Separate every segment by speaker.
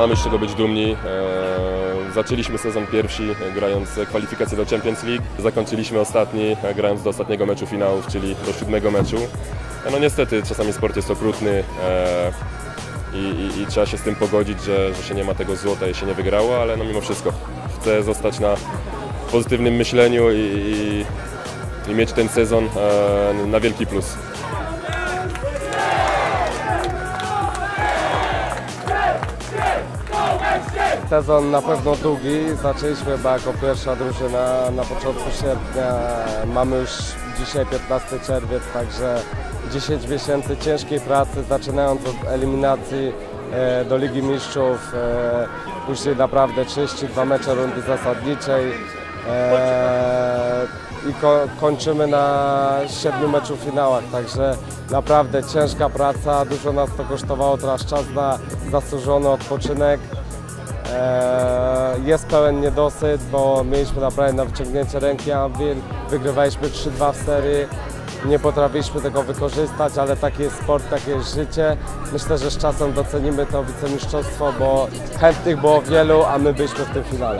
Speaker 1: mamy z czego być dumni. Zaczęliśmy sezon pierwsi, grając kwalifikacje do Champions League. Zakończyliśmy ostatni, grając do ostatniego meczu finałów, czyli do 7. meczu. No niestety czasami sport jest okrutny i trzeba się z tym pogodzić, że się nie ma tego złota i się nie wygrało, ale no mimo wszystko chcę zostać na pozytywnym myśleniu i mieć ten sezon na wielki plus.
Speaker 2: Sezon na pewno długi. Zaczęliśmy chyba jako pierwsza drużyna na początku sierpnia. Mamy już dzisiaj 15 czerwiec, także 10 miesięcy ciężkiej pracy, zaczynając od eliminacji do Ligi Mistrzów, później naprawdę 32 mecze rundy zasadniczej i kończymy na 7 meczów finałach, także naprawdę ciężka praca, dużo nas to kosztowało, teraz czas na zasłużony odpoczynek. Jest pełen niedosyt, bo mieliśmy naprawdę na wyciągnięcie ręki Anwil, wygrywaliśmy 3-2 w serii, nie potrafiliśmy tego wykorzystać, ale taki jest sport, takie jest życie. Myślę, że z czasem docenimy to wicemistrzostwo, bo chętnych było wielu, a my byliśmy w tym finale.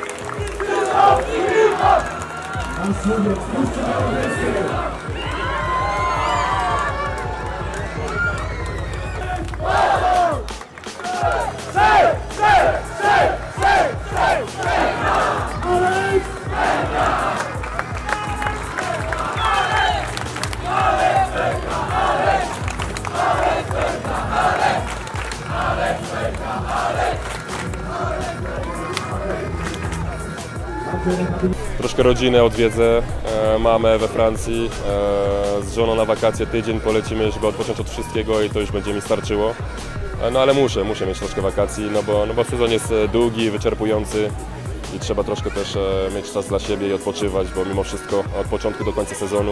Speaker 1: Troszkę rodzinę odwiedzę, mamę we Francji, z żoną na wakacje tydzień polecimy, żeby odpocząć od wszystkiego i to już będzie mi starczyło. No ale muszę mieć troszkę wakacji, no bo sezon jest długi, wyczerpujący i trzeba troszkę też mieć czas dla siebie i odpoczywać, bo mimo wszystko od początku do końca sezonu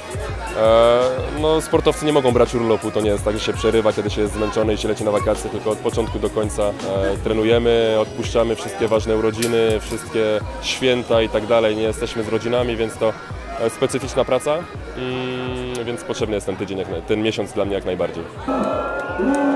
Speaker 1: no, sportowcy nie mogą brać urlopu, to nie jest tak, że się przerywa, kiedy się jest zmęczony i się leci na wakacje, tylko od początku do końca trenujemy, odpuszczamy wszystkie ważne urodziny, wszystkie święta i tak dalej, nie jesteśmy z rodzinami, więc to specyficzna praca, więc potrzebny jest ten tydzień, ten miesiąc dla mnie jak najbardziej.